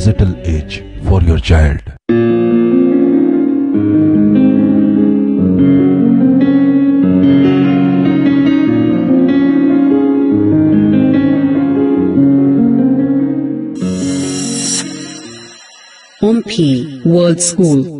digital age for your child. Ompee World School.